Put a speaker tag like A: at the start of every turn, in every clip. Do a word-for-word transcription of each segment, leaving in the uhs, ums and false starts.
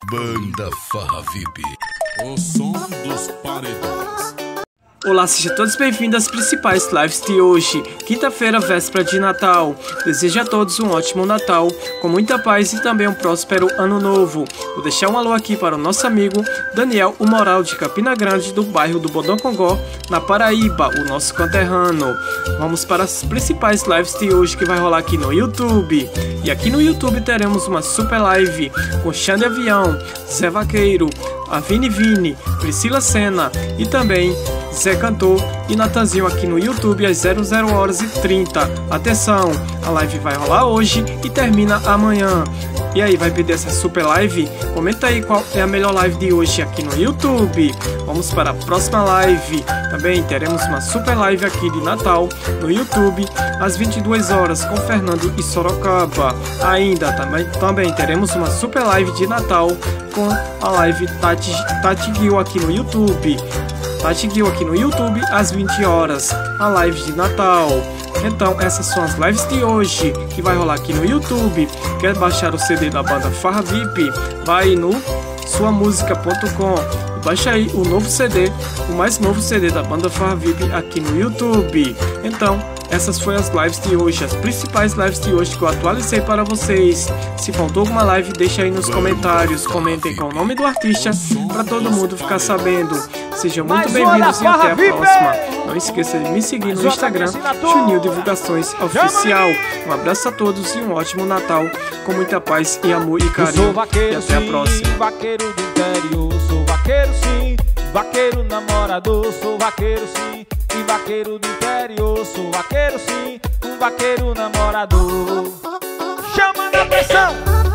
A: Banda Farra V I P, o som dos paredões.
B: Olá, sejam todos bem-vindos às principais lives de hoje, quinta-feira, véspera de Natal. Desejo a todos um ótimo Natal, com muita paz e também um próspero Ano Novo. Vou deixar um alô aqui para o nosso amigo Daniel, o Moral de Campina Grande, do bairro do Bodocongó, na Paraíba, o nosso conterrâneo. Vamos para as principais lives de hoje que vai rolar aqui no YouTube. E aqui no YouTube teremos uma super live com Xande Avião, Zé Vaqueiro, a Vini Vini, Priscila Senna e também Zé Cantor e Natanzinho aqui no YouTube às zero zero horas e trinta. Atenção, a live vai rolar hoje e termina amanhã. E aí, vai perder essa super live? Comenta aí qual é a melhor live de hoje aqui no YouTube. Vamos para a próxima live. Também teremos uma super live aqui de Natal no YouTube às vinte e duas horas com Fernando e Sorocaba. Ainda também, também teremos uma super live de Natal com a live Tati, Tati Gil aqui no YouTube. Tati Gil aqui no YouTube às vinte horas, a live de Natal. Então essas são as lives de hoje que vai rolar aqui no YouTube. Quer baixar o C D da banda Farra V I P? Vai no sua música ponto com e baixa aí o novo C D, o mais novo C D da banda Farra V I P aqui no YouTube. Então essas foram as lives de hoje, as principais lives de hoje que eu atualizei para vocês. Se faltou alguma live, deixa aí nos comentários, comentem com o nome do artista para todo mundo ficar sabendo. Sejam muito bem-vindos e até a próxima. Não esqueça de me seguir no Instagram, Juninho Divulgações Oficial. Um abraço a todos e um ótimo Natal, com muita paz e amor e carinho. E até a próxima.
C: Vaqueiro do interior, sou vaqueiro sim, vaqueiro namorador, sou vaqueiro sim. E vaqueiro do interior, sou vaqueiro sim, um vaqueiro namorador. Chama na pressão,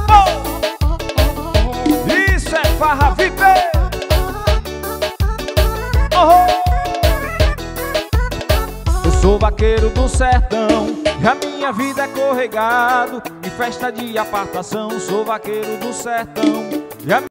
C: oh! Isso é Farra V I P. Oh! Eu sou vaqueiro do sertão, e a minha vida é corregado, em festa de apartação. Sou vaqueiro do sertão, e a